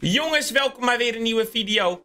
Jongens, welkom bij weer een nieuwe video.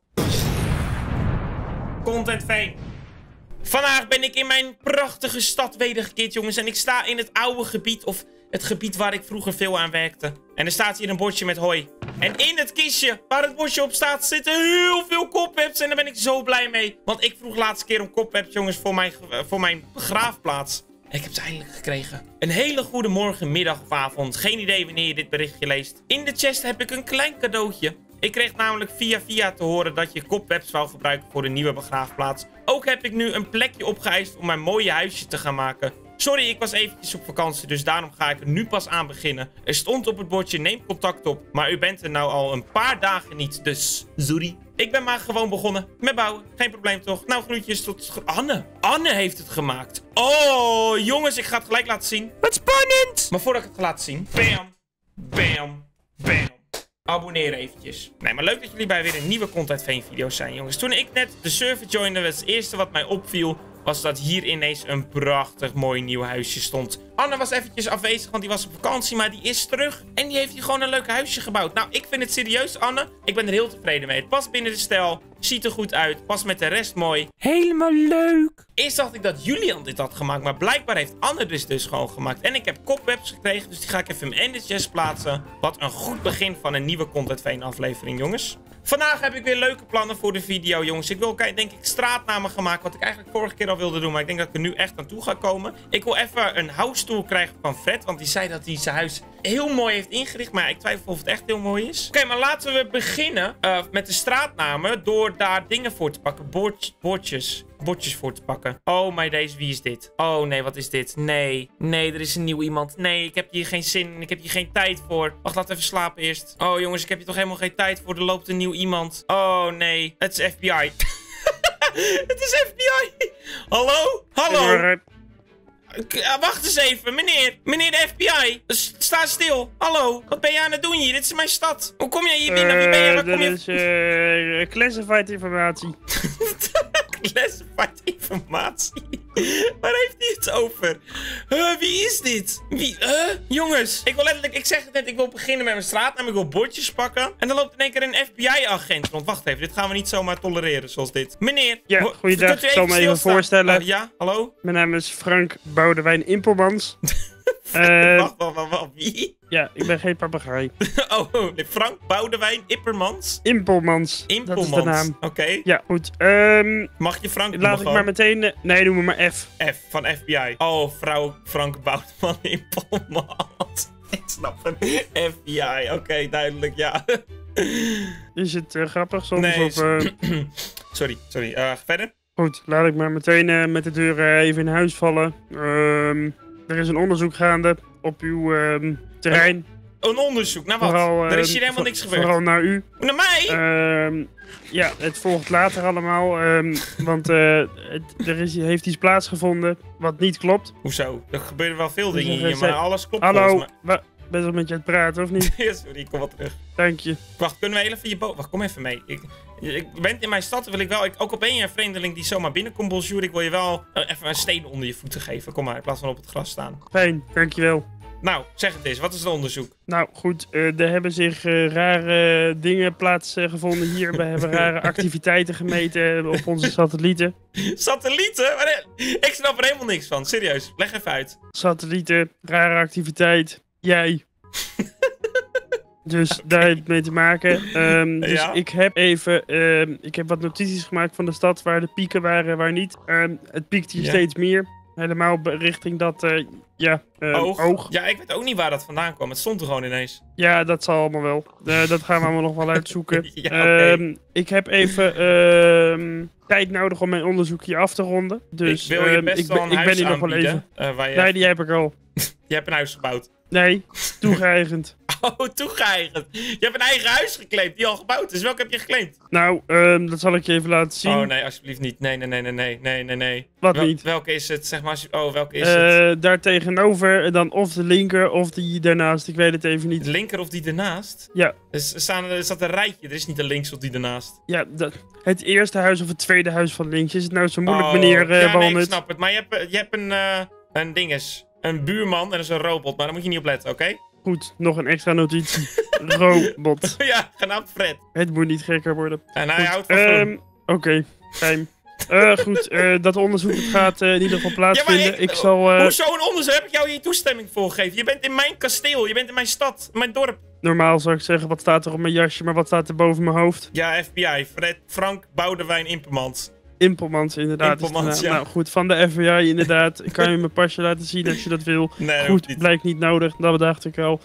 Content Veen. Vandaag ben ik in mijn prachtige stad wedergekeerd, jongens. En ik sta in het oude gebied, of het gebied waar ik vroeger veel aan werkte. En er staat hier een bordje met hoi. En in het kistje waar het bordje op staat zitten heel veel cobwebs. En daar ben ik zo blij mee. Want ik vroeg laatste keer om cobwebs, jongens, voor mijn begraafplaats. En ik heb ze eindelijk gekregen. Een hele goede morgen, middag of avond. Geen idee wanneer je dit berichtje leest. In de chest heb ik een klein cadeautje. Ik kreeg namelijk via te horen dat je cobwebs wou gebruiken voor de nieuwe begraafplaats. Ook heb ik nu een plekje opgeëist om mijn mooie huisje te gaan maken. Sorry, ik was eventjes op vakantie, dus daarom ga ik er nu pas aan beginnen. Er stond op het bordje, neem contact op. Maar u bent er nou al een paar dagen niet, dus sorry. Ik ben maar gewoon begonnen met bouwen. Geen probleem toch? Nou, groetjes tot... Anne. Anne heeft het gemaakt. Oh, jongens, ik ga het gelijk laten zien. Wat spannend! Maar voordat ik het ga laten zien... Bam, bam, bam. Abonneer eventjes. Nee, maar leuk dat jullie bij weer een nieuwe Content Veen video's zijn, jongens. Toen ik net de server joinde, was het eerste wat mij opviel... was dat hier ineens een prachtig mooi nieuw huisje stond. Anne was eventjes afwezig, want die was op vakantie, maar die is terug. En die heeft hier gewoon een leuk huisje gebouwd. Nou, ik vind het serieus, Anne. Ik ben er heel tevreden mee. Het past binnen de stijl, ziet er goed uit, past met de rest mooi. Helemaal leuk. Eerst dacht ik dat Julian dit had gemaakt, maar blijkbaar heeft Anne dus gewoon gemaakt. En ik heb cobwebs gekregen, dus die ga ik even in de chest plaatsen. Wat een goed begin van een nieuwe Content Veen aflevering, jongens. Vandaag heb ik weer leuke plannen voor de video, jongens. Ik wil, denk ik, straatnamen gaan maken, wat ik eigenlijk vorige keer al wilde doen. Maar ik denk dat ik er nu echt aan toe ga komen. Ik wil even een house tour krijgen van Fred, want die zei dat hij zijn huis heel mooi heeft ingericht. Maar ik twijfel of het echt heel mooi is. Oké, maar laten we beginnen met de straatnamen door daar dingen voor te pakken. Bordjes voor te pakken. Oh my days, wie is dit? Oh nee, wat is dit? Nee, er is een nieuw iemand. Nee, ik heb hier geen zin in. Ik heb hier geen tijd voor. Wacht, laat even slapen eerst. Oh jongens, ik heb hier toch helemaal geen tijd voor. Er loopt een nieuw iemand. Oh nee, het is FBI. Het is FBI. Hallo? Hallo? Wacht eens even, meneer de FBI. Sta stil. Hallo, wat ben je aan het doen hier? Dit is mijn stad. Hoe kom jij hier binnen? Wie ben je? Waar kom je? Dit is classified informatie. Classified informatie? Waar heeft hij het over? Wie is dit? Jongens, ik zeg het net, ik wil beginnen met mijn straatnaam. Ik wil bordjes pakken. En dan loopt in één keer een FBI-agent rond. Wacht even, dit gaan we niet zomaar tolereren zoals dit. Meneer. Ja, goeiedag. Ik zal me even voorstellen. Ja, hallo? Mijn naam is Frank Boudewijn Impelmans. Wacht, wie? Ja, ik ben geen papegaai. Oh, nee, Frank Boudewijn Ippermans? Impelmans. Dat is de naam. Oké. Ja, goed. Mag je Frank laat ik maar meteen... nee, noem me maar F. F van FBI. Oh, Frank Boudewijn Impelmans. Ik snap het. FBI. Oké, duidelijk, ja. Is het grappig soms? Nee, of, sorry. Verder? Goed, laat ik maar meteen met de deur even in huis vallen. Er is een onderzoek gaande op uw terrein. Een onderzoek? Naar wat? Vooral, er is hier helemaal niks gebeurd. Vooral naar u. Naar mij? Ja, het volgt later allemaal. Want heeft iets plaatsgevonden wat niet klopt. Hoezo? Er gebeuren wel veel dingen hier, maar alles klopt. Hallo, ben je met je aan het praten of niet? Ja, sorry, ik kom wel terug. Dank je. Wacht, kunnen we heel even je boot... Wacht, kom even mee. Ik ben in mijn stad, wil ik wel... Ook al ben je een vreemdeling die zomaar binnenkomt, bonjour, ik wil je wel even een steen onder je voeten geven. Kom maar, in plaats van op het gras staan. Fijn, dankjewel. Nou, zeg het eens. Wat is het onderzoek? Nou, goed. Er hebben zich rare dingen plaatsgevonden hier. We hebben rare activiteiten gemeten op onze satellieten. Satellieten? Ik snap er helemaal niks van. Serieus, leg even uit. Satellieten, rare activiteit. Jij. Dus daar heeft het mee te maken. Dus ja? Ik heb wat notities gemaakt van de stad waar de pieken waren, waar niet. Het piekt hier steeds meer. Helemaal richting dat, oog. Ja, ik weet ook niet waar dat vandaan kwam. Het stond er gewoon ineens. Ja, dat zal allemaal wel. Dat gaan we allemaal nog wel uitzoeken. Ja, okay. Ik heb even tijd nodig om mijn onderzoek hier af te ronden. Dus ik wil je best wel een huis hier nog wel even. Nee, die heb ik al. Je hebt een huis gebouwd? Nee, toegeëigend. Oh, toegeëigend. Je hebt een eigen huis geclaimd die al gebouwd is. Welke heb je geclaimd? Nou, dat zal ik je even laten zien. Oh nee, alsjeblieft niet. Nee. Wat niet? Welke is het? Zeg maar, welke is het? Daar tegenover, dan of de linker of die daarnaast. Ik weet het even niet. De linker of die daarnaast? Ja. Dus er staat een rijtje. Er is niet de links of die daarnaast. Ja, het eerste huis of het tweede huis van links. Is het nou zo moeilijk, meneer Walnut? Nee, ik snap het. Maar je hebt een dinges. Een buurman en dat is een robot. Maar daar moet je niet op letten, oké? Goed, nog een extra notitie. Robot. Ja, genaamd Fred. Het moet niet gekker worden. En hij houdt van groen. Oké, fijn. Goed, dat onderzoek gaat in ieder geval plaatsvinden. Ja, maar hoezo een onderzoek? Heb ik jou hier toestemming voor gegeven? Je bent in mijn kasteel, je bent in mijn stad, mijn dorp. Normaal zou ik zeggen, wat staat er op mijn jasje, maar wat staat er boven mijn hoofd? Ja, FBI, Frank Boudewijn Impelmans. Impelmans, inderdaad. Ja. Nou goed, van de FBI inderdaad. Ik kan je mijn pasje laten zien als je dat wil. Nee, goed, niet. blijkt niet nodig, dat bedacht ik al.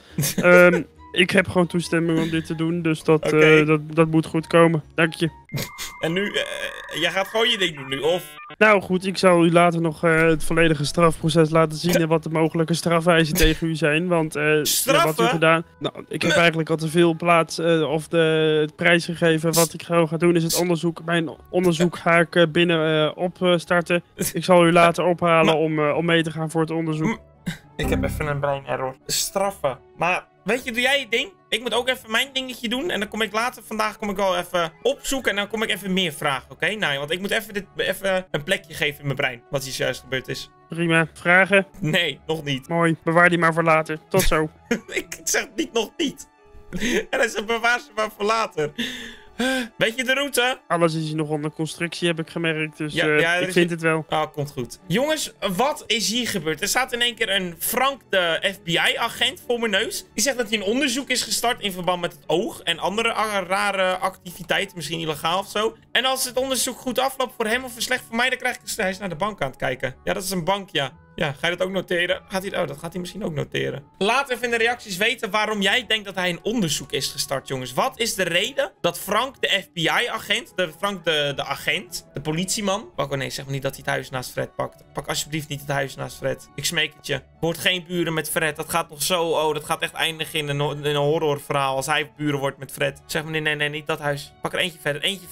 Ik heb gewoon toestemming om dit te doen, dus dat moet goed komen. Dank je. En nu, jij gaat gewoon je ding doen nu, of? Nou goed, ik zal u later nog het volledige strafproces laten zien en wat de mogelijke strafeisen tegen u zijn. Want wat u gedaan... Nou, ik heb eigenlijk al te veel plaats het prijs gegeven. Wat ik gewoon ga doen is het onderzoek. Mijn onderzoek ga ik binnen opstarten. Ik zal u later ophalen om mee te gaan voor het onderzoek. Ik heb even een brain error. Straffen. Maar weet je, doe jij je ding? Ik moet ook even mijn dingetje doen. En dan kom ik later vandaag wel even opzoeken. En dan kom ik even meer vragen, oké? Nou, want ik moet even een plekje geven in mijn brein. Wat hier juist gebeurd is. Prima. Vragen? Nee, nog niet. Mooi. Bewaar die maar voor later. Tot zo. Ik zeg niet nog niet. En hij zegt bewaar ze maar voor later. Weet je de route? Alles is hier nog onder constructie, heb ik gemerkt. Dus ik vind het wel. Ah, komt goed. Jongens, wat is hier gebeurd? Er staat in één keer een Frank, de FBI-agent, voor mijn neus. Die zegt dat hij een onderzoek is gestart in verband met het oog. En andere rare activiteiten, misschien illegaal of zo. En als het onderzoek goed afloopt voor hem of slecht voor mij, dan krijg ik hij is naar de bank aan het kijken. Ja, dat is een bank, ja. Ja, ga je dat ook noteren? Dat gaat hij misschien ook noteren. Laat even in de reacties weten waarom jij denkt dat hij een onderzoek is gestart, jongens. Wat is de reden dat Frank, de FBI-agent, de agent, de politieman... Oh nee, zeg maar niet dat hij het huis naast Fred pakt. Pak alsjeblieft niet het huis naast Fred. Ik smeek het je. Wordt geen buren met Fred. Dat gaat nog zo, dat gaat echt eindigen in een horrorverhaal als hij buren wordt met Fred. Zeg maar nee, niet dat huis. Pak er eentje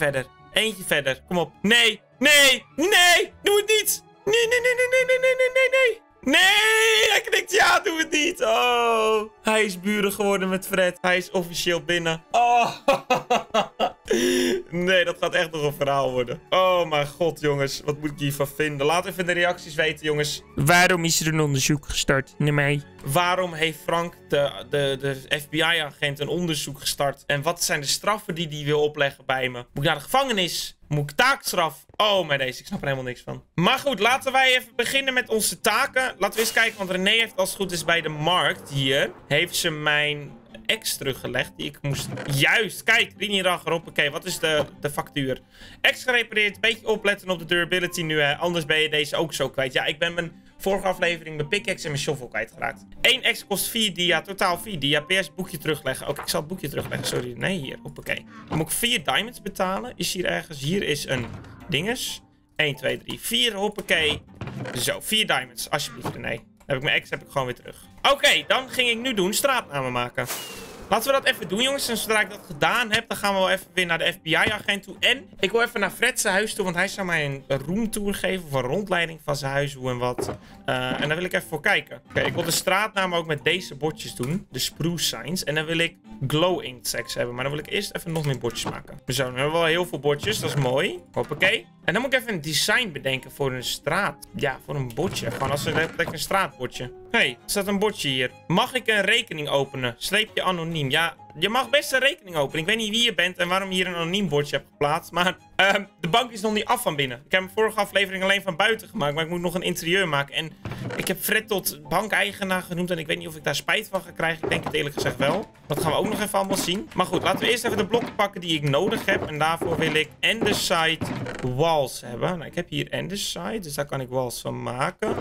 verder. Kom op. Nee, doe het niet. Nee, hij knikt ja, doe het niet. Oh, hij is buren geworden met Fred. Hij is officieel binnen. Oh, nee, dat gaat echt nog een verhaal worden. Oh mijn god, jongens. Wat moet ik hiervan vinden? Laat even in de reacties weten, jongens. Waarom is er een onderzoek gestart? Nee. Waarom heeft Frank, de FBI-agent, een onderzoek gestart? En wat zijn de straffen die hij wil opleggen bij me? Moet ik naar de gevangenis? Moet ik taakstraf? Oh, maar deze, ik snap er helemaal niks van. Maar goed, laten wij even beginnen met onze taken. Laten we eens kijken, want René heeft als het goed is bij de markt hier... heeft ze mijn ex teruggelegd die ik moest... Juist, kijk, Rinierag erop. Oké, wat is de factuur? Ex gerepareerd, beetje opletten op de durability nu, hè. Anders ben je deze ook zo kwijt. Ja, ik ben mijn vorige aflevering mijn pickaxe en mijn shovel kwijtgeraakt. 1 ex kost 4 dia, totaal 4 dia. PS boekje terugleggen. Oké, ik zal het boekje terugleggen, sorry. Nee, hier, hoppakee. Dan moet ik 4 diamonds betalen. Is hier ergens? Hier is een dinges. 1, 2, 3, 4, hoppakee. Zo, 4 diamonds, alsjeblieft, René. Heb ik mijn ex weer terug. Oké, dan ging ik nu doen straatnamen maken. Laten we dat even doen, jongens. En zodra ik dat gedaan heb, dan gaan we wel even weer naar de FBI-agent toe. En ik wil even naar Fred's huis toe, want hij zou mij een roomtour geven. Of een rondleiding van zijn huis, hoe en wat. En daar wil ik even voor kijken. Oké, ik wil de straatnamen ook met deze bordjes doen. De spruce signs. En dan wil ik glow ink sacks hebben. Maar dan wil ik eerst even nog meer bordjes maken. Zo, dan hebben we wel heel veel bordjes. Dat is mooi. Hoppakee. En dan moet ik even een design bedenken voor een straat. Ja, voor een bordje. Gewoon als een straatbordje. Hé, er staat een bordje hier. Mag ik een rekening openen? Streepje anoniem. Ja, je mag best een rekening openen. Ik weet niet wie je bent en waarom je hier een anoniem bordje hebt geplaatst. Maar de bank is nog niet af van binnen. Ik heb mijn vorige aflevering alleen van buiten gemaakt. Maar ik moet nog een interieur maken. En ik heb Fred tot bankeigenaar genoemd. En ik weet niet of ik daar spijt van ga krijgen. Ik denk het eerlijk gezegd wel. Dat gaan we ook nog even allemaal zien. Maar goed, laten we eerst even de blokken pakken die ik nodig heb. En daarvoor wil ik andesite walls hebben. Nou, ik heb hier andesite. Dus daar kan ik walls van maken.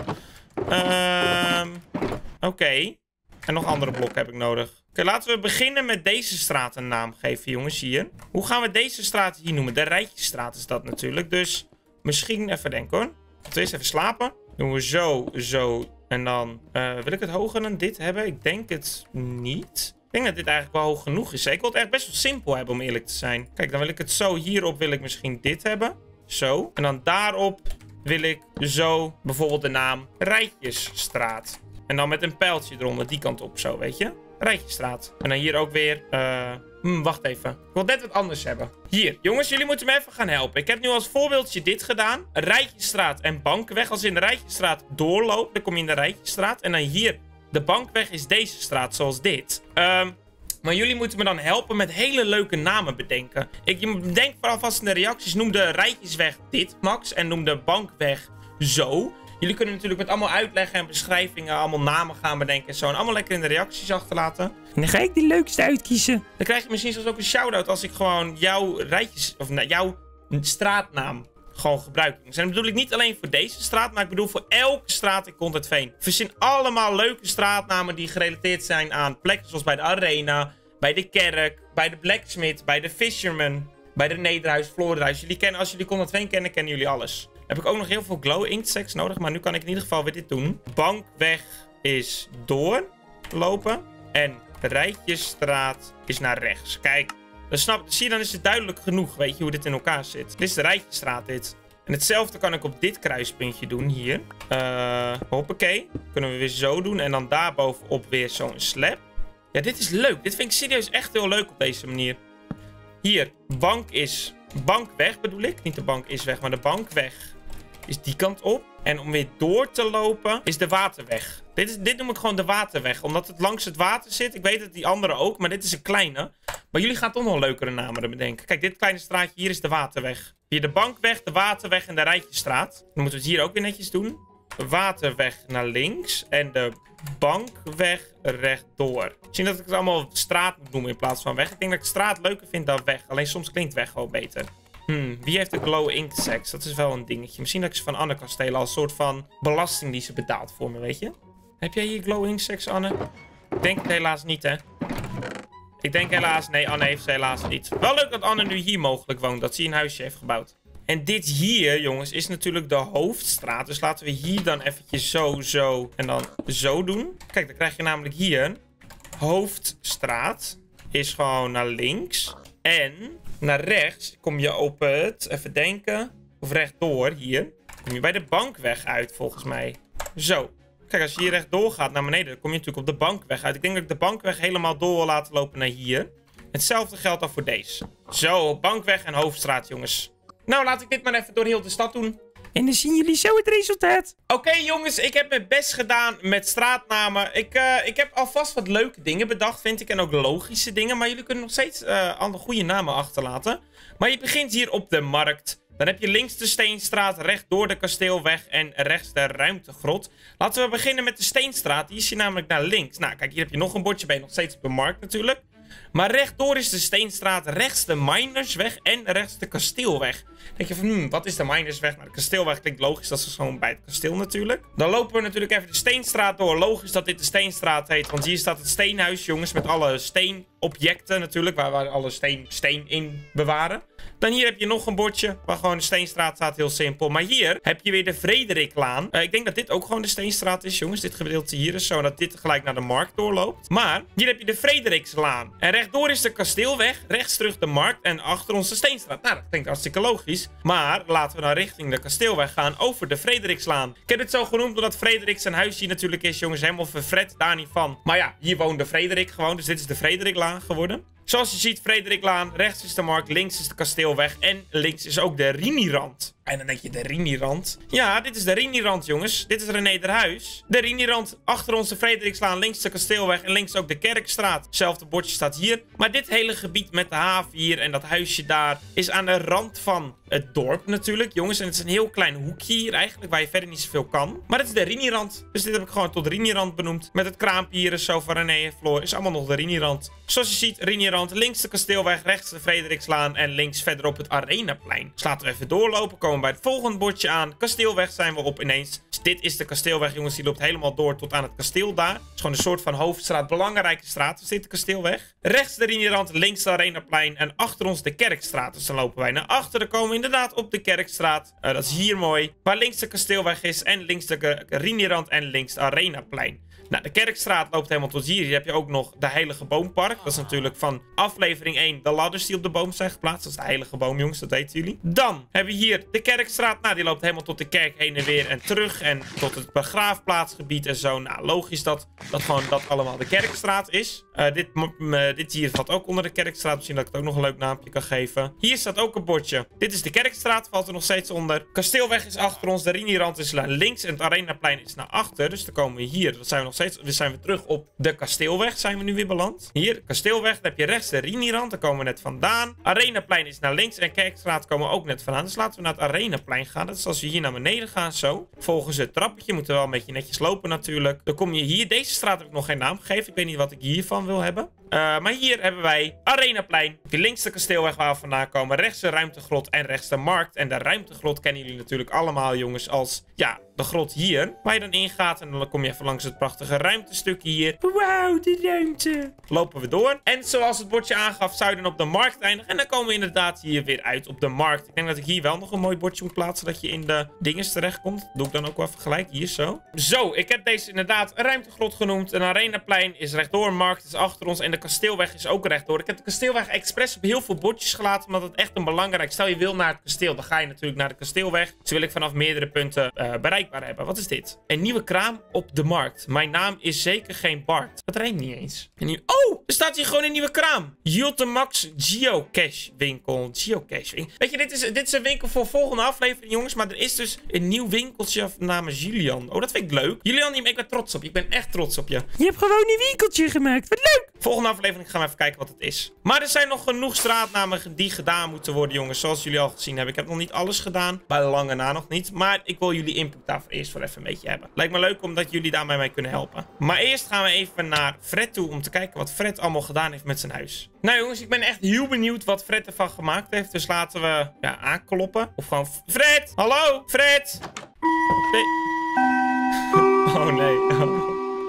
Oké. En nog andere blokken heb ik nodig. Oké, laten we beginnen met deze straat een naam geven, jongens, hier. Hoe gaan we deze straat hier noemen? De Rijtjesstraat is dat natuurlijk. Dus misschien even denken, hoor. Eerst even slapen. Doen we zo, zo. En dan wil ik het hoger dan dit hebben? Ik denk het niet. Ik denk dat dit eigenlijk wel hoog genoeg is. Ik wil het echt best wel simpel hebben, om eerlijk te zijn. Kijk, dan wil ik het zo. Hierop wil ik misschien dit hebben. Zo. En dan daarop wil ik zo bijvoorbeeld de naam Rijtjesstraat. En dan met een pijltje eronder, die kant op zo, weet je? Rijtjesstraat. En dan hier ook weer, wacht even. Ik wil net wat anders hebben. Hier, jongens, jullie moeten me even gaan helpen. Ik heb nu als voorbeeldje dit gedaan. Rijtjesstraat en Bankenweg. Als je in de Rijtjesstraat doorloopt, dan kom je in de Rijtjesstraat. En dan hier De Bankweg is deze straat, zoals dit. Maar jullie moeten me dan helpen met hele leuke namen bedenken. Ik denk vooral vast in de reacties. Noem de Rijtjesweg dit, Max. En noem de Bankweg zo. Jullie kunnen natuurlijk met allemaal uitleggen en beschrijvingen allemaal namen gaan bedenken en zo. En allemaal lekker in de reacties achterlaten. En dan ga ik de leukste uitkiezen. Dan krijg je misschien zelfs ook een shout-out als ik gewoon jouw jouw straatnaam gewoon gebruik. Dus dan bedoel ik niet alleen voor deze straat, maar ik bedoel voor elke straat in Content Veen. Verzin allemaal leuke straatnamen die gerelateerd zijn aan plekken zoals bij de Arena, bij de Kerk, bij de Blacksmith, bij de Fisherman, bij de Nederhuis, Florenhuis. Jullie kennen, als jullie Content Veen kennen, kennen jullie alles. Heb ik ook nog heel veel glow ink sacks nodig, maar nu kan ik in ieder geval weer dit doen. Bankweg is doorlopen en de Rijtjesstraat is naar rechts. Kijk, zie je, dan is het duidelijk genoeg, weet je, hoe dit in elkaar zit. Dit is de Rijtjesstraat, dit. En hetzelfde kan ik op dit kruispuntje doen, hier. Hoppakee. Kunnen we weer zo doen en dan daarbovenop weer zo'n slab. Ja, dit is leuk. Dit vind ik serieus echt heel leuk op deze manier. Hier, bankweg bedoel ik. Niet de bank is weg, maar de bankweg is die kant op. En om weer door te lopen is de waterweg. Dit noem ik gewoon de waterweg. Omdat het langs het water zit. Ik weet het, die andere ook. Maar dit is een kleine. Maar jullie gaan toch nog leukere namen bedenken. Kijk, dit kleine straatje hier is de waterweg. Hier de bankweg, de waterweg en de Rijtjesstraat. Dan moeten we het hier ook weer netjes doen. De waterweg naar links. En de bankweg rechtdoor. Misschien dat ik het allemaal straat moet noemen in plaats van weg. Ik denk dat ik straat leuker vind dan weg. Alleen soms klinkt weg wel beter. Wie heeft de glow ink sacks? Dat is wel een dingetje. Misschien dat ik ze van Anne kan stelen als een soort van belasting die ze betaalt voor me, weet je? Heb jij hier glow ink sacks, Anne? Ik denk het helaas niet, hè? Ik denk helaas... Nee, Anne heeft ze helaas niet. Wel leuk dat Anne nu hier mogelijk woont. Dat ze een huisje heeft gebouwd. En dit hier, jongens, is natuurlijk de hoofdstraat. Dus laten we hier dan eventjes zo en dan zo doen. Kijk, dan krijg je namelijk hier... Hoofdstraat is gewoon naar links. En naar rechts kom je op het... Even denken. Of rechtdoor, hier. Kom je bij de bankweg uit, volgens mij. Zo. Kijk, als je hier rechtdoor gaat naar beneden, dan kom je natuurlijk op de bankweg uit. Ik denk dat ik de bankweg helemaal door wil laten lopen naar hier. Hetzelfde geldt dan voor deze. Zo, bankweg en hoofdstraat, jongens. Nou, laat ik dit maar even door heel de stad doen. En dan zien jullie zo het resultaat. Oké, jongens, ik heb mijn best gedaan met straatnamen. Ik heb alvast wat leuke dingen bedacht, vind ik. En ook logische dingen. Maar jullie kunnen nog steeds andere goede namen achterlaten. Maar je begint hier op de markt. Dan heb je links de Steenstraat, rechtdoor de Kasteelweg en rechts de Ruimtegrot. Laten we beginnen met de Steenstraat. Die is hier namelijk naar links. Nou, kijk, hier heb je nog een bordje. Ben je nog steeds op de markt natuurlijk. Maar rechtdoor is de Steenstraat, rechts de Minersweg en rechts de Kasteelweg. Dan denk je van, wat is de Minersweg? Nou, de Kasteelweg klinkt logisch, dat is gewoon bij het kasteel natuurlijk. Dan lopen we natuurlijk even de Steenstraat door. Logisch dat dit de Steenstraat heet, want hier staat het steenhuis, jongens, met alle steenobjecten natuurlijk, waar we alle steen in bewaren. Dan hier heb je nog een bordje waar gewoon de Steenstraat staat, heel simpel. Maar hier heb je weer de Frederiklaan. Ik denk dat dit ook gewoon de Steenstraat is, jongens. Dit gedeelte hier is zo, dat dit gelijk naar de markt doorloopt. Maar hier heb je de Frederikslaan. En rechtdoor is de Kasteelweg, rechts terug de markt en achter ons de Steenstraat. Nou, dat klinkt hartstikke logisch. Maar laten we dan richting de Kasteelweg gaan over de Frederikslaan. Ik heb het zo genoemd omdat Frederik zijn huis hier natuurlijk is, jongens. Helemaal verfret, daar niet van. Maar ja, hier woonde Frederik gewoon, dus dit is de Frederiklaan geworden. Zoals je ziet, Frederiklaan, rechts is de markt, links is de Kasteelweg en links is ook de Rinierand. En dan denk je, de Rinierand? Ja, dit is de Rinierand, jongens. Dit is René Derhuis. De Rinierand, achter ons de Frederikslaan, links de Kasteelweg en links ook de Kerkstraat. Hetzelfde bordje staat hier. Maar dit hele gebied met de haven hier en dat huisje daar is aan de rand van het dorp natuurlijk, jongens. En het is een heel klein hoekje hier eigenlijk, waar je verder niet zoveel kan. Maar dit is de Rinierand. Dus dit heb ik gewoon tot Rinierand benoemd. Met het kraampje hier is zo van René en Floor. Is allemaal nog de Rinierand. Zoals je ziet, Rinierand, links de Kasteelweg, rechts de Frederikslaan en links verderop het Arenaplein. Dus laten we even doorlopen, komen bij het volgende bordje aan. Kasteelweg zijn we op ineens. Dus dit is de Kasteelweg, jongens. Die loopt helemaal door tot aan het kasteel daar. Het is gewoon een soort van hoofdstraat, belangrijke straat. Dus dit de Kasteelweg. Rechts de Rinierand, links de Arenaplein en achter ons de Kerkstraat. Dus dan lopen wij naar achteren, komen inderdaad op de Kerkstraat. Dat is hier mooi. Waar links de Kasteelweg is en links de Rinierand en links de Arenaplein. Nou, de Kerkstraat loopt helemaal tot hier. Hier heb je ook nog de Heilige Boompark. Dat is natuurlijk van aflevering 1 de ladders die op de boom zijn geplaatst. Dat is de Heilige Boom, jongens. Dat weten jullie. Dan hebben we hier de Kerkstraat. Nou, die loopt helemaal tot de kerk heen en weer en terug. En tot het begraafplaatsgebied en zo. Nou, logisch dat gewoon dat allemaal de Kerkstraat is. Dit hier valt ook onder de Kerkstraat. Misschien dat ik het ook nog een leuk naampje kan geven. Hier staat ook een bordje. Dit is de Kerkstraat, valt er nog steeds onder. Kasteelweg is achter ons. De Rinierand is naar links en het Arenaplein is naar achter. Dus dan komen we hier. Dan zijn we nog steeds. We zijn weer terug op de Kasteelweg. Zijn we nu weer beland. Hier, Kasteelweg. Dan heb je rechts de Rinierand. Daar komen we net vandaan. Arenaplein is naar links en Kerkstraat komen we ook net vandaan. Dus laten we naar het Arenaplein gaan. Dat is als we hier naar beneden gaan zo. Volgens het trappetje. Moeten we wel een beetje netjes lopen natuurlijk. Dan kom je hier. Deze straat heb ik nog geen naam gegeven. Ik weet niet wat ik hiervan wil hebben. Maar hier hebben wij Arenaplein. Op je links de Kasteelweg waar we vandaan komen. Rechts de Ruimtegrot en rechts de Markt. En de Ruimtegrot kennen jullie natuurlijk allemaal, jongens, als, ja, de grot hier. Waar je dan ingaat en dan kom je even langs het prachtige ruimtestukje hier. Wauw, de ruimte. Lopen we door. En zoals het bordje aangaf, zou je dan op de Markt eindigen. En dan komen we inderdaad hier weer uit op de Markt. Ik denk dat ik hier wel nog een mooi bordje moet plaatsen, dat je in de dinges terechtkomt. Dat doe ik dan ook wel even gelijk. Hier zo. Zo, ik heb deze inderdaad een Ruimtegrot genoemd. Een Arenaplein is rechtdoor. Markt is achter ons. En de Kasteelweg is ook rechtdoor. Ik heb de Kasteelweg expres op heel veel bordjes gelaten, omdat het echt een belangrijk... Stel je wil naar het kasteel, dan ga je natuurlijk naar de Kasteelweg. Dus wil ik vanaf meerdere punten bereikbaar hebben. Wat is dit? Een nieuwe kraam op de Markt. Mijn naam is zeker geen Bart. Dat rijmt niet eens. Oh, er staat hier gewoon een nieuwe kraam. Max Geocache winkel. Geocache winkel. Weet je, dit is een winkel voor volgende aflevering, jongens. Maar er is dus een nieuw winkeltje namens Julian. Oh, dat vind ik leuk. Julian, ik ben trots op je. Ik ben echt trots op je. Je hebt gewoon een winkeltje gemaakt. Wat leuk. Volgende aflevering gaan we even kijken wat het is. Maar er zijn nog genoeg straatnamen die gedaan moeten worden, jongens. Zoals jullie al gezien hebben. Ik heb nog niet alles gedaan. Bij lange na nog niet. Maar ik wil jullie input daarvoor eerst voor even een beetje hebben. Lijkt me leuk omdat jullie daarmee mee kunnen helpen. Maar eerst gaan we even naar Fred toe om te kijken wat Fred allemaal gedaan heeft met zijn huis. Nou jongens, ik ben echt heel benieuwd wat Fred ervan gemaakt heeft. Dus laten we aankloppen. Of gewoon... Fred! Hallo? Fred! Nee. Oh nee. Oh.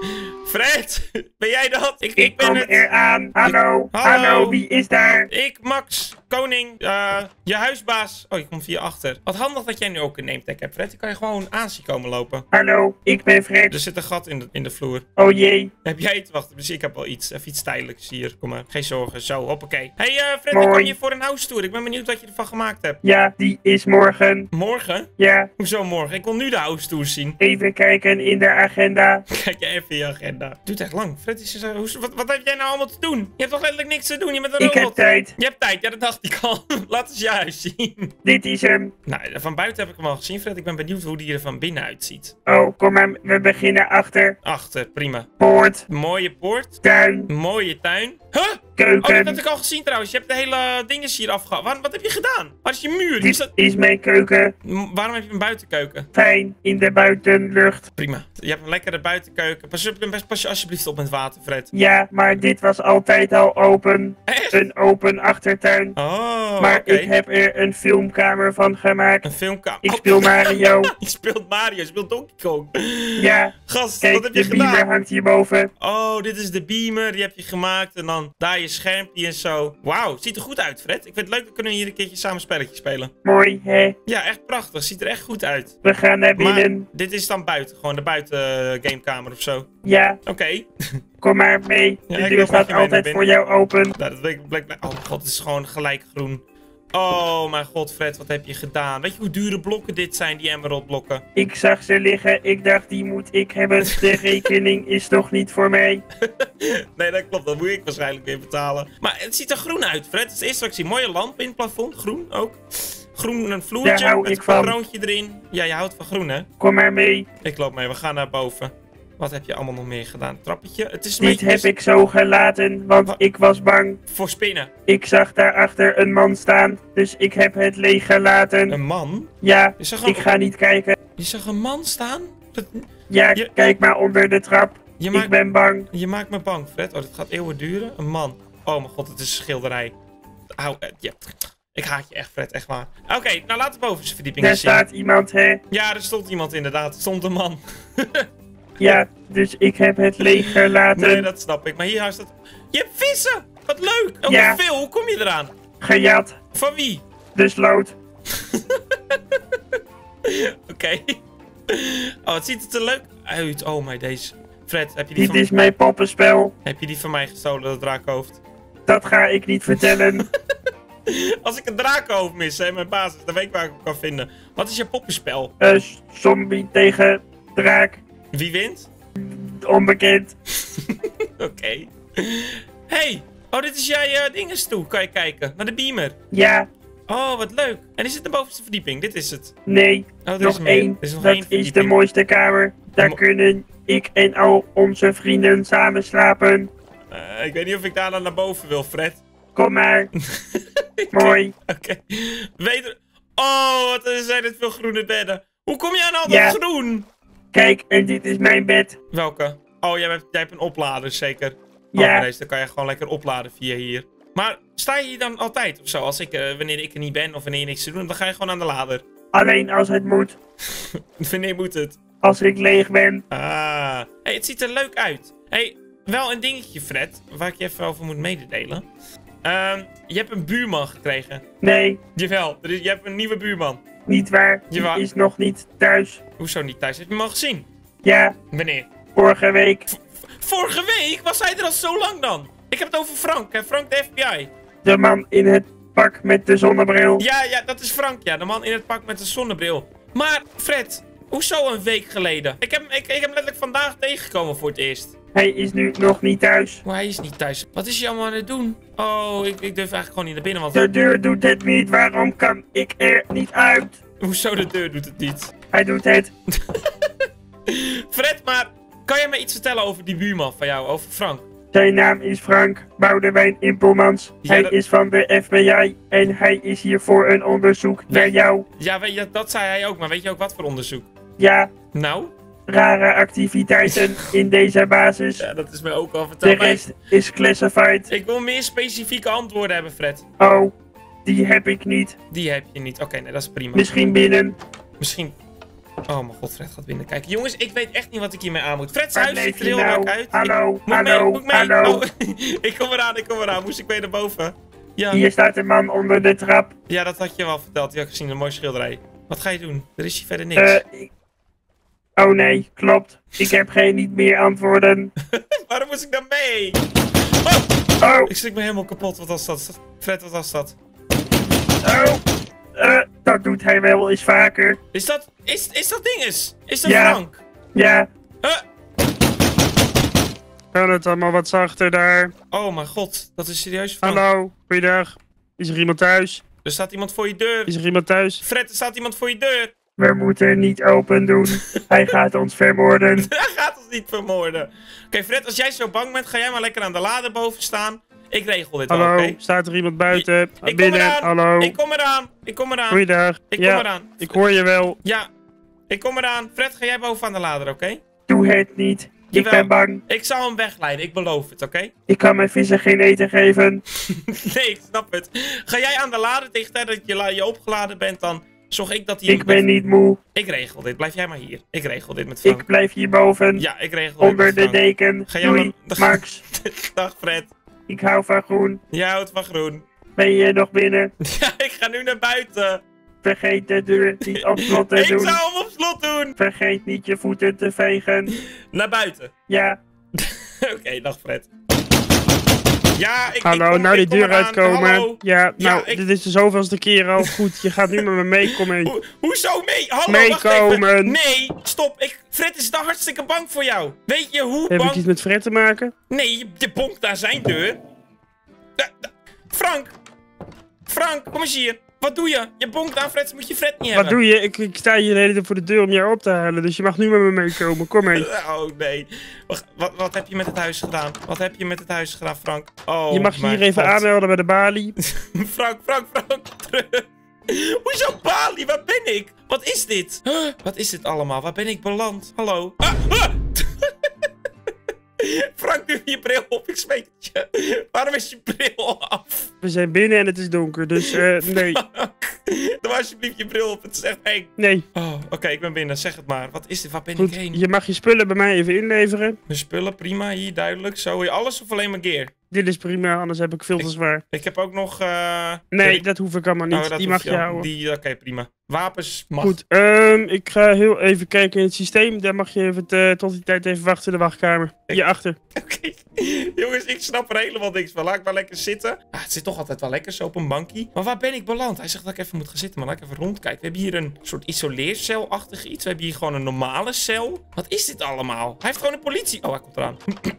Fred, ben jij dat? Ik ben kom eraan. Hallo. Hallo, wie is daar? Ik, Max, koning, je huisbaas. Oh, je komt hier achter. Wat handig dat jij nu ook een name-tag hebt, Fred. Die kan je gewoon aan zien komen lopen. Hallo, ik ben Fred. Er zit een gat in de vloer. Oh jee. Heb jij het? Wacht, dus ik heb wel iets. Even iets tijdelijks hier. Kom maar, geen zorgen. Zo, hoppakee. Hey, Fred, ik kom je voor een house tour. Ik ben benieuwd wat je ervan gemaakt hebt. Ja, die is morgen. Morgen? Ja. Hoezo morgen? Ik wil nu de house tour zien. Even kijken in de agenda. Kijk jij even in je agenda. Duurt echt lang. Fred is wat heb jij nou allemaal te doen? Je hebt toch letterlijk niks te doen? Je bent een robot. Ik heb tijd. Je hebt tijd, ja, dat dacht ik al. Laat eens je huis zien. Dit is hem. Nou, van buiten heb ik hem al gezien, Fred. Ik ben benieuwd hoe die er van binnen uitziet. Oh, kom maar. We beginnen achter. Achter, prima. Poort. Mooie poort. Tuin. Mooie tuin. Huh? Keuken. Oh, dat heb ik al gezien trouwens. Je hebt de hele dinges hier afgehaald. Wat heb je gedaan? Waar is je muur? Dit is mijn keuken. Waarom heb je een buitenkeuken? Fijn, in de buitenlucht. Prima. Je hebt een lekkere buitenkeuken. Pas je alsjeblieft op met water, Fred. Ja, maar dit was altijd al open. Echt? Een open achtertuin. Oh, maar okay. Ik heb er een filmkamer van gemaakt. Een filmkamer? Ik speel Mario. Je speelt Mario, je speelt Donkey Kong. Ja. Gast, kijk, wat heb je gedaan? de beamer hangt hierboven. Oh, dit is de beamer. Die heb je gemaakt. En dan daar je schermpje en zo. Wauw, ziet er goed uit, Fred. Ik vind het leuk, dan kunnen we hier een keertje samen een spelletje spelen. Mooi, hè? Ja, echt prachtig. Ziet er echt goed uit. We gaan naar binnen. Maar dit is dan buiten. Gewoon de buiten gamekamer of zo. Ja. Oké. Kom maar mee. Ja, de deur staat altijd voor jou open. Nou, dat blijkt... Oh mijn god, het is gewoon gelijk groen. Oh mijn god, Fred, wat heb je gedaan? Weet je hoe dure blokken dit zijn, die emerald blokken? Ik zag ze liggen. Ik dacht, die moet ik hebben. De rekening is toch niet voor mij? Nee, dat klopt. Dat moet ik waarschijnlijk weer betalen. Maar het ziet er groen uit, Fred. Het is eerst wat ik zie. Mooie lamp in het plafond. Groen ook. Groen een vloertje. Daar hou met ik van. Een roontje erin. Ja, je houdt van groen, hè? Kom maar mee. Ik loop mee. We gaan naar boven. Wat heb je allemaal nog meer gedaan? Trappetje? Het is Dit heb ik zo gelaten, want ik was bang. Voor spinnen? Ik zag daarachter een man staan, dus ik heb het leeg gelaten. Een man? Ja, ik ga niet kijken. Je zag een man staan? Ja, kijk maar onder de trap. Ik ben bang. Je maakt me bang, Fred. Oh, dit gaat eeuwen duren. Een man. Oh mijn god, het is een schilderij. Auw, ja. Ik haat je echt, Fred, echt waar. Oké, nou laten we bovenste verdieping zien. Daar staat iemand, hè? Ja, er stond iemand inderdaad. Er stond een man. Ja, dus ik heb het leeg gelaten. Nee, dat snap ik. Maar hier staat... Je hebt vissen! Wat leuk! Oh, ja. Veel. Hoe kom je eraan? Gejat. Van wie? De sloot. Oké. Oh, het ziet er leuk uit. Oh my deze. Fred, heb je die Dit is mijn poppenspel. Heb je die van mij gestolen, dat draakhoofd? Dat ga ik niet vertellen. Als ik een draakhoofd mis, hè, mijn basis, dan weet ik waar ik hem kan vinden. Wat is je poppenspel? Zombie tegen draak. Wie wint? Onbekend. Oké. Hey, oh, dit is jij dinges toe. Kan je kijken naar de beamer? Ja, Oh, wat leuk. En is het de bovenste verdieping? Dit is het. nee. Oh, er is Nog meer. één. Er is nog Dat één is de verdieping. mooiste kamer. Daar Mo- kunnen ik en al onze vrienden samen slapen. Ik weet niet of ik daar dan naar boven wil, Fred. Kom maar. Mooi. Oké. Weder... Oh, wat zijn het veel groene bedden. Hoe kom jij aan al Ja. dat groen? Kijk, en dit is mijn bed. Welke? Oh, jij hebt een oplader, zeker? Ja. Oh, deze, dan kan je gewoon lekker opladen via hier. Maar sta je hier dan altijd of zo? Als wanneer ik er niet ben of wanneer je niks te doen hebt, dan ga je gewoon aan de lader. Alleen als het moet. Wanneer moet het? Als ik leeg ben. Ah. Hey, het ziet er leuk uit. Hey, wel een dingetje, Fred, waar ik je even over moet mededelen. Je hebt een buurman gekregen. Nee, Jawel, je hebt een nieuwe buurman. niet waar. Jawel. Die is nog niet thuis. Hoezo niet thuis? Heb je hem al gezien? Ja, Wanneer? vorige week. Vorige week? Was hij er al zo lang dan? Ik heb het over Frank, hè? Frank de FBI. De man in het pak met de zonnebril. Ja, dat is Frank, ja. De man in het pak met de zonnebril. Maar, Fred, hoezo een week geleden? Ik heb hem letterlijk vandaag tegengekomen voor het eerst. Hij is nu nog niet thuis. Maar hij is niet thuis. Wat is hij allemaal aan het doen? Oh, ik durf eigenlijk gewoon niet naar binnen, want... De deur doet het niet. Waarom kan ik er niet uit? Hoezo de deur doet het niet? Hij doet het. Fred, maar kan jij me iets vertellen over die buurman van jou, over Frank? Zijn naam is Frank Boudewijn Impelmans. Ja, Hij dat- is van de FBI en hij is hier voor een onderzoek naar jou. Ja, weet je, dat zei hij ook, maar weet je ook wat voor onderzoek? Ja, Nou? rare activiteiten in deze basis. Ja, dat is mij ook al De verteld. Maar rest is classified. ik wil meer specifieke antwoorden hebben, Fred. Oh, die heb ik niet. Die heb je niet. Oké, nee, dat is prima. Misschien binnen. Misschien... Oh mijn god, Fred gaat binnen kijken. Jongens, ik weet echt niet wat ik hiermee aan moet. Fred, zijn Waar huis ziet bleef er je heel nou? leuk uit. Hallo, Moet ik mee? hallo, Moet ik mee? hallo. Oh, ik kom eraan. Moest ik weer naar boven? Ja. Hier staat een man onder de trap. Ja, dat had je wel verteld. Die had ik gezien, een mooie schilderij. Wat ga je doen? Er is hier verder niks. Oh nee, klopt. Ik heb geen niet meer antwoorden. Waarom moest ik dan mee? Oh, Ik schrik me helemaal kapot. Wat was dat? Fred, wat was dat? oh. Dat doet hij wel eens vaker. Is dat dinges? Is dat Ja. Frank? Ja, Kan het allemaal wat zachter daar? Oh mijn god, dat is serieus Frank. Hallo, goeiedag. Is er iemand thuis? Er staat iemand voor je deur. Is er iemand thuis? Fred, er staat iemand voor je deur. we moeten niet open doen. Hij gaat ons vermoorden. Hij gaat ons niet vermoorden. Oké, Fred, als jij zo bang bent, ga jij maar lekker aan de ladder boven staan. Ik regel dit wel, Hallo, oké? staat er iemand buiten? Ik kom Binnen, eraan. hallo. Ik kom eraan. Goeiedag. Ik kom Ja, eraan. ik hoor je wel. Ja, ik kom eraan. Fred, ga jij boven aan de ladder, oké? Doe het niet. Ik Jawel. ben bang. Ik zal hem wegleiden, ik beloof het, oké? Ik kan mijn vissen geen eten geven. Nee, ik snap het. Ga jij aan de ladder tegen de tijd dat je opgeladen bent, dan zorg ik dat hij... Ik ben niet moe. Ik regel dit, blijf jij maar hier. Ik regel dit met Frank. Ik blijf hierboven. Ja, ik regel dit Onder met de Frank. deken. Ga jij Doei, maar- Max. Dag Fred. Ik hou van groen. Jij houdt van groen. Ben je nog binnen? Ja, ik ga nu naar buiten. Vergeet de deur niet op slot te Ik doen. zou hem op slot doen. Vergeet niet je voeten te vegen. Naar buiten. Ja, Oké, dag Fred. Ja, ik Hallo, kom, nou ik die kom deur eraan. uitkomen. Hallo. Ja, nou, ik- dit is de zoveelste keer al. Goed, je gaat nu met me mee. Kom mee. Hoezo mee? Hallo, wacht Meekomen. even. Nee, stop. Fred is daar hartstikke bang voor jou. Weet je hoe Heb bang... ik iets met Fred te maken? Nee, je bonkt naar zijn deur. Frank. Frank, kom eens hier. Wat doe je? Je bonkt aan Fred, moet je Fred niet Wat hebben. doe je? Ik sta hier de hele tijd voor de deur om jou op te halen. Dus je mag nu met me meekomen. Kom mee. Oh nee. Wacht, wat heb je met het huis gedaan? Wat heb je met het huis gedaan, Frank? Oh, Je mag je mijn hier even God. aanmelden bij de balie. Frank, terug. Hoezo Bali? Waar ben ik? Wat is dit? Huh? Wat is dit allemaal? Waar ben ik beland? Hallo? Frank, doe je bril op, ik zweet het je. Waarom is je bril af? We zijn binnen en het is donker, dus nee. Doe alsjeblieft je bril op, het is echt eng. Nee. Oh, oké, ik ben binnen, zeg het maar. Wat is dit? Waar ben Goed, ik heen? je mag je spullen bij mij even inleveren. Mijn spullen, prima, hier duidelijk. Zo, alles of alleen maar gear? Dit is prima, anders heb ik veel te zwaar. Ik heb ook nog... Nee, dat hoef ik allemaal niet. Oh, dat Die hoef mag je houden. Oké, prima. Wapens mag. Goed, ik ga heel even kijken in het systeem. Daar mag je even tot die tijd even wachten in de wachtkamer. Hierachter. Oké. Jongens, ik snap er helemaal niks van. Laat ik maar lekker zitten. Ah, het zit toch altijd wel lekker zo op een bankje. Maar waar ben ik beland? Hij zegt dat ik even moet gaan zitten, maar laat ik even rondkijken. We hebben hier een soort isoleercel-achtig iets. We hebben hier gewoon een normale cel. Wat is dit allemaal? Hij heeft gewoon een politie... Oh, hij komt eraan.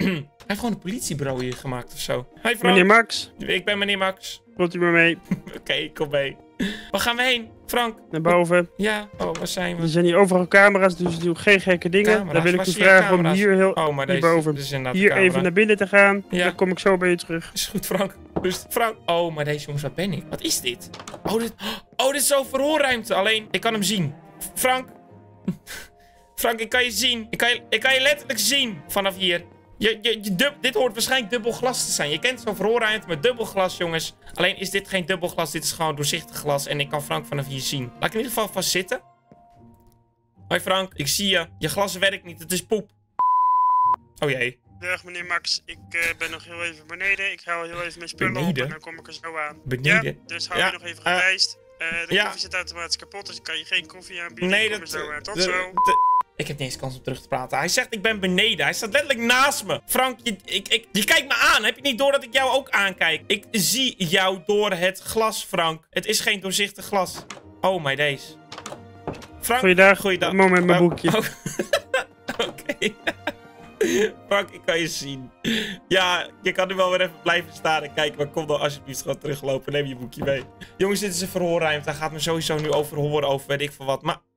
heeft gewoon een politiebureau hier gemaakt of zo. Hi Frank. Meneer Max, Ik ben meneer Max. komt u maar mee. Oké, kom mee. Waar gaan we heen? Frank? Naar boven. Ja, oh, waar zijn Er we? zijn hier overal camera's, dus doe geen gekke dingen. Camera's? Dan wil ik Waar u zie je vragen om camera's? hier heel... Oh, maar hierboven. deze is inderdaad Hier de camera. even naar binnen te gaan. Ja. Dan kom ik zo bij u terug. Is goed, Frank. Rustig, Frank. Oh, maar deze jongens, wat ben ik? Wat is dit? Oh, dit is zo'n verhoorruimte. Alleen, ik kan hem zien. Frank. Frank, ik kan je zien. Ik kan je letterlijk zien vanaf hier. Dit hoort waarschijnlijk dubbel glas te zijn. Je kent zo'n verhoorruimte met dubbel glas, jongens. Alleen is dit geen dubbel glas. Dit is gewoon doorzichtig glas. En ik kan Frank vanaf hier zien. Laat ik in ieder geval vast zitten. Hoi Frank, ik zie je. Je glas werkt niet. Het is poep. Oh jee. Dag meneer Max, ik ben nog heel even beneden. Ik haal heel even mijn spullen Beneden? op en dan kom ik er zo aan. Beneden? Ja, dus hou Ja, je nog even gewijst. De ja. koffie zit automatisch kapot, dus ik kan je geen koffie aanbieden. Nee, Ik kom dat... er zo aan. Tot de- zo. Ik heb niet eens kans om terug te praten. Hij zegt ik ben beneden. Hij staat letterlijk naast me. Frank, je kijkt me aan. Heb je niet door dat ik jou ook aankijk? Ik zie jou door het glas, Frank. Het is geen doorzichtig glas. Oh my days. Frank, Goeiedag. Goeiedag. Moment, mijn Oh, boekje. oh. Oké. Frank, ik kan je zien. Ja, je kan nu wel weer even blijven staan en kijken. Maar kom dan alsjeblieft gewoon teruglopen. Neem je boekje mee. Jongens, dit is een verhoorruimte. Hij gaat me sowieso nu overhoren over weet ik veel wat. Maar...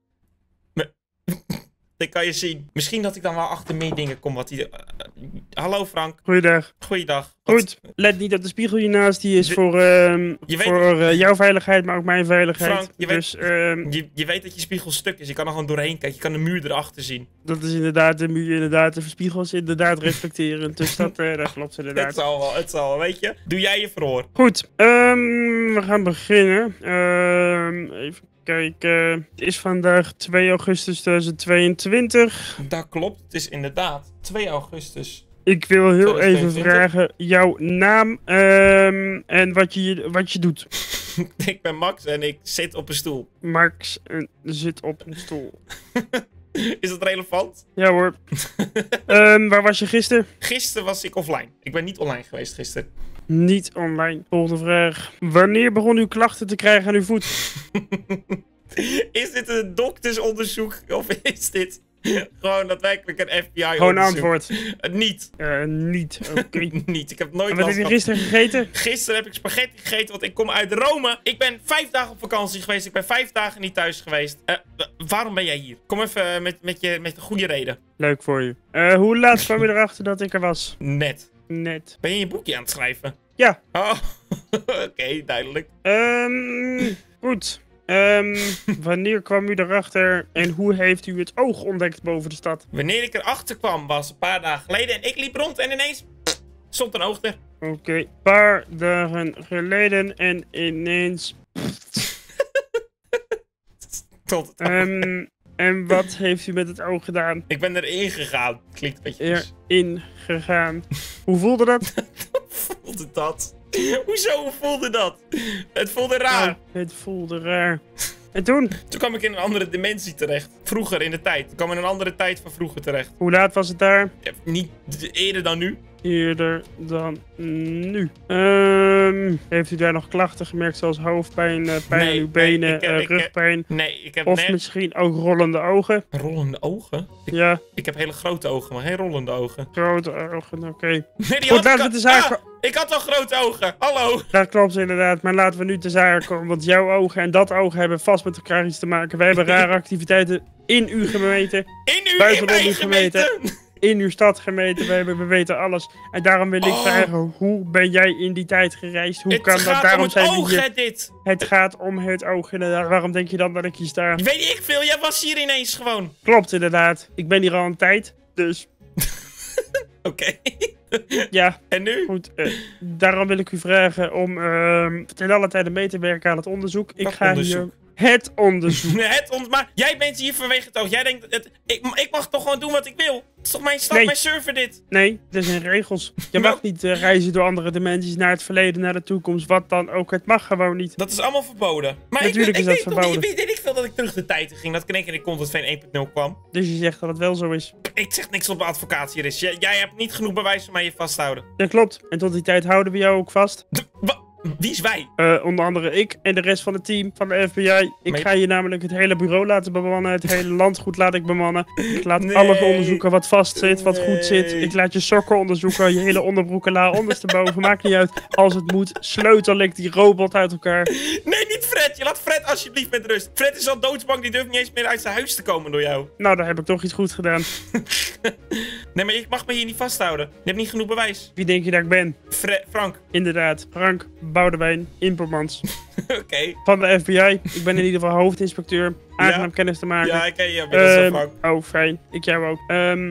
Ik kan je zien. Misschien dat ik dan wel achter meer dingen kom. Wat hij... hallo Frank. Goeiedag. Goeiedag. Goed, let niet op de spiegel hiernaast. Die is De- voor, weet- voor jouw veiligheid, maar ook mijn veiligheid. Frank, je weet- dus Je weet dat je spiegel stuk is. Je kan er gewoon doorheen kijken. Je kan de muur erachter zien. dat is inderdaad, de muur inderdaad, de spiegels inderdaad respecterend. Dus dat klopt Het inderdaad. zal wel, het zal wel. Weet je? Doe jij je verhoor. Goed, we gaan beginnen. Even kijken. Het is vandaag 2 augustus 2022. Dat klopt. Het is inderdaad 2 augustus. Ik wil heel even 2022. vragen jouw naam en wat je doet. Ik ben Max en ik zit op een stoel. Max zit op een stoel. Is dat relevant? Ja hoor. Waar was je gisteren? Gisteren was ik offline. Ik ben niet online geweest gisteren. Niet online. Volgende vraag. Wanneer begon u klachten te krijgen aan uw voet? Is dit een doktersonderzoek? Of is dit gewoon daadwerkelijk een FBI-onderzoek? Gewoon antwoord. Niet. Niet. Oké. Niet. Ik heb nooit En wat last heb je gehad. gisteren gegeten? Gisteren heb ik spaghetti gegeten, want ik kom uit Rome. Ik ben 5 dagen op vakantie geweest. Ik ben 5 dagen niet thuis geweest. Waarom ben jij hier? Kom even met de goede reden. Leuk voor je. Hoe laat kwam je erachter dat ik er was? Net. Net. Ben je je boekje aan het schrijven? Ja. Oh, oké, duidelijk. Goed. Wanneer kwam u erachter en hoe heeft u het oog ontdekt boven de stad? Wanneer ik erachter kwam was een paar dagen geleden en ik liep rond en ineens stond een oog er. Oké, paar dagen geleden en ineens... Tot het oog. En wat heeft u met het oog gedaan? Ik ben erin gegaan. Klinkt een beetje vies. Erin gegaan. Hoe voelde dat? Voelde dat? Hoezo hoe voelde dat? Het voelde raar. Oh, het voelde raar. En toen? Toen kwam ik in een andere dimensie terecht. Vroeger in de tijd. Ik kwam in een andere tijd van vroeger terecht. Hoe laat was het daar? Ja, niet eerder dan nu. Eerder dan nu. Heeft u daar nog klachten gemerkt zoals hoofdpijn, pijn in uw benen, rugpijn? Nee, ik heb Of misschien ook rollende ogen? rollende ogen? Ja, Ik heb hele grote ogen, maar geen rollende ogen. grote ogen, oké. Nee, die Goed, had laten we ik de zaak... ik had al grote ogen. Hallo. Dat klopt inderdaad, maar laten we nu te zaken komen. Want jouw ogen en dat oog hebben vast met elkaar iets te maken. Wij hebben rare activiteiten in uw gemeente, In mijn gemeente. in uw stad gemeten. We weten alles. En daarom wil ik vragen, hoe ben jij in die tijd gereisd? Hoe Het kan dat? gaat Daarom om het zijn we oog, hier. hè, dit. Het gaat om het oog inderdaad. Waarom denk je dan dat ik hier sta? Weet ik veel, jij was hier ineens gewoon. Klopt inderdaad. Ik ben hier al een tijd, dus Oké. ja. En nu? Goed, daarom wil ik u vragen om ten alle tijde mee te werken aan het onderzoek. Ik Wat ga onderzoek? hier het onderzoek. Maar jij bent hier vanwege het oog. Jij denkt, ik mag toch gewoon doen wat ik wil? Het is toch mijn stad, Nee. mijn server dit? Nee, er zijn regels. Je mag niet reizen door andere dimensies naar het verleden, naar de toekomst, wat dan ook. Het mag gewoon niet. Dat is allemaal verboden. Maar Natuurlijk is dat verboden. Ik weet niet veel dat ik terug de tijd in ging. Dat ik in de Content Veen 1.0 kwam. Dus je zegt dat het wel zo is. Ik zeg niks op de advocaat hier is. Jij hebt niet genoeg bewijs om mij hier vast te houden. Dat klopt. En tot die tijd houden we jou ook vast. Wie is wij? Onder andere ik en de rest van het team van de FBI. Ik ga je namelijk het hele bureau laten bemannen. Het hele landgoed laat ik bemannen. Ik laat alles onderzoeken wat vast zit, wat goed zit. Ik laat je sokken onderzoeken, je hele onderbroekenla ondersteboven. Maakt niet uit. Als het moet, sleutel ik die robot uit elkaar. Nee, niet Fred. Je laat Fred alsjeblieft met rust. Fred is al doodsbang. Die durft niet eens meer uit zijn huis te komen door jou. Nou, dan heb ik toch iets goed gedaan. Nee, maar je mag me hier niet vasthouden. Je hebt niet genoeg bewijs. Wie denk je dat ik ben? Frank. Inderdaad, Frank Boudewijn Impermans. Oké. Van de FBI. Ik ben in ieder geval hoofdinspecteur. Aangenaam kennis te maken. Ja, ik ken je inmiddels, Frank. Oh, fijn. Ik jou ook.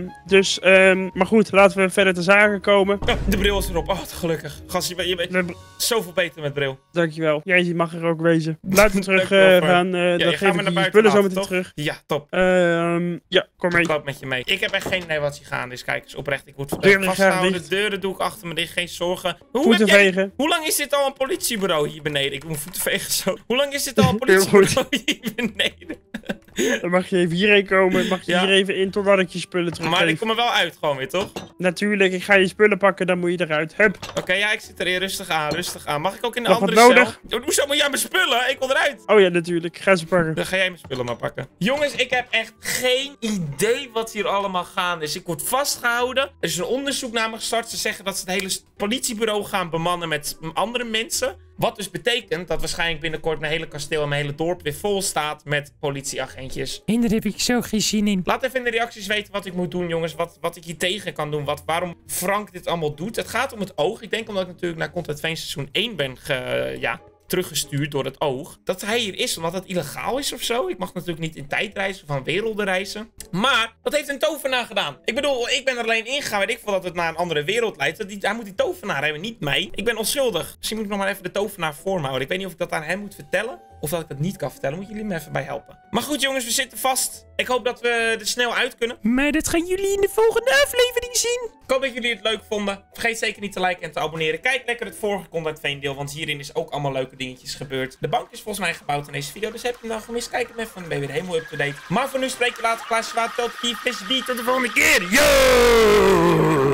Maar goed, laten we verder te zaken komen. Oh, de bril is erop. Oh, gelukkig. Gast, je bent zoveel beter met bril. Dankjewel. Jij mag er ook wezen. Laten we terug gaan. Dan geef ik je spullen zo meteen terug. Ja, top. Ja, kom mee. Ik loop met je mee. Ik heb echt geen idee wat hier gaande is. Kijk eens, oprecht. Ik word vastgehouden. De deuren doe ik achter me dicht. Geen zorgen. Voeten vegen. Hoe lang is dit al een politiebureau hier beneden? Ik moet voeten vegen zo. Hoe lang is dit al een politiebureau hier beneden? Dan mag je even hierheen komen. Mag je hier even in totdat ik je spullen teruggeef. Maar ik kom er wel uit gewoon weer, toch? Natuurlijk, ik ga je spullen pakken, dan moet je eruit. Hup. Oké, ja, ik zit erin. Rustig aan, rustig aan. Mag ik ook in de nog andere wat nodig? cel? Hoezo moet jij mijn spullen? Ik wil eruit. Oh ja, natuurlijk. Ga ze pakken. Dan ga jij mijn spullen maar pakken. Jongens, ik heb echt geen idee wat hier allemaal gaande is. Ik word vastgehouden. Er is een onderzoek naar me gestart. Ze zeggen dat ze het hele politiebureau gaan bemannen met andere mensen. Wat dus betekent dat waarschijnlijk binnenkort mijn hele kasteel en mijn hele dorp weer vol staat met politieagentjes. En daar heb ik zo geen zin in. Laat even in de reacties weten wat ik moet doen, jongens. Wat ik hier tegen kan doen. Waarom Frank dit allemaal doet. Het gaat om het oog. Ik denk omdat ik natuurlijk naar Content Veen seizoen 1 ben teruggestuurd door het oog. Dat hij hier is omdat het illegaal is of zo. Ik mag natuurlijk niet in tijd reizen of aan werelden reizen. Maar dat heeft een tovenaar gedaan. Ik bedoel, ik ben er alleen ingegaan. Weet ik veel dat het naar een andere wereld leidt. Hij moet die tovenaar hebben, niet mij. Ik ben onschuldig. Misschien moet ik nog maar even de tovenaar voor me houden. Ik weet niet of ik dat aan hem moet vertellen. Of dat ik dat niet kan vertellen. Moeten jullie me even bij helpen. Maar goed jongens, we zitten vast. Ik hoop dat we er snel uit kunnen. Maar dat gaan jullie in de volgende aflevering zien. Ik hoop dat jullie het leuk vonden. Vergeet zeker niet te liken en te abonneren. Kijk lekker het vorige Content Veen deel. Want hierin is ook allemaal leuke dingetjes gebeurd. De bank is volgens mij gebouwd in deze video. Dus heb je hem dan gemist? Kijk hem even. Dan ben je weer helemaal up-to-date. Maar voor nu spreek je later. Klaas Zwaard, tot de volgende keer. Yo!